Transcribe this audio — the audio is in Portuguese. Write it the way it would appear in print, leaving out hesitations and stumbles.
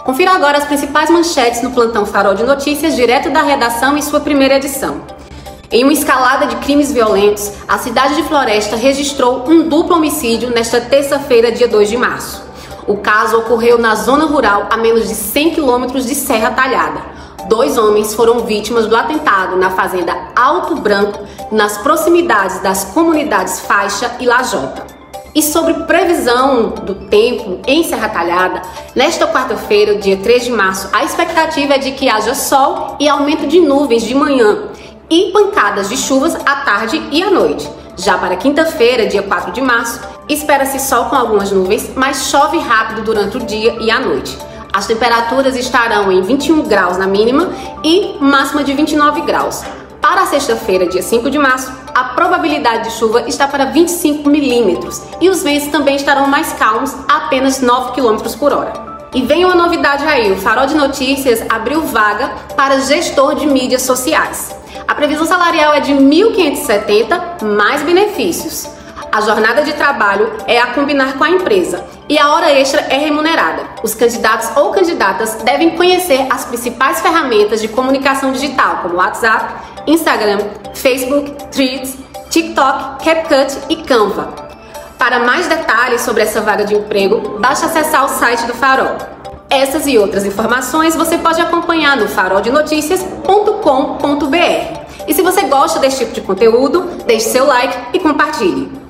Confira agora as principais manchetes no plantão Farol de Notícias, direto da redação em sua primeira edição. Em uma escalada de crimes violentos, a cidade de Floresta registrou um duplo homicídio nesta terça-feira, dia 2 de março. O caso ocorreu na zona rural, a menos de 100 quilômetros de Serra Talhada. 2 homens foram vítimas do atentado na fazenda Alto Branco, nas proximidades das comunidades Faixa e Lajota. E sobre previsão do tempo em Serra Talhada, nesta quarta-feira, dia 3 de março, a expectativa é de que haja sol e aumento de nuvens de manhã e pancadas de chuvas à tarde e à noite. Já para quinta-feira, dia 4 de março, espera-se sol com algumas nuvens, mas chove rápido durante o dia e a noite. As temperaturas estarão em 21 graus na mínima e máxima de 29 graus. Para a sexta-feira, dia 5 de março, a probabilidade de chuva está para 25 milímetros e os ventos também estarão mais calmos, a apenas 9 km por hora. E vem uma novidade aí, o Farol de Notícias abriu vaga para gestor de mídias sociais. A previsão salarial é de R$ 1.570 mais benefícios. A jornada de trabalho é a combinar com a empresa e a hora extra é remunerada. Os candidatos ou candidatas devem conhecer as principais ferramentas de comunicação digital, como WhatsApp, Instagram, Facebook, Threads, TikTok, CapCut e Canva. Para mais detalhes sobre essa vaga de emprego, basta acessar o site do Farol. Essas e outras informações você pode acompanhar no faroldenotícias.com.br. E se você gosta desse tipo de conteúdo, deixe seu like e compartilhe.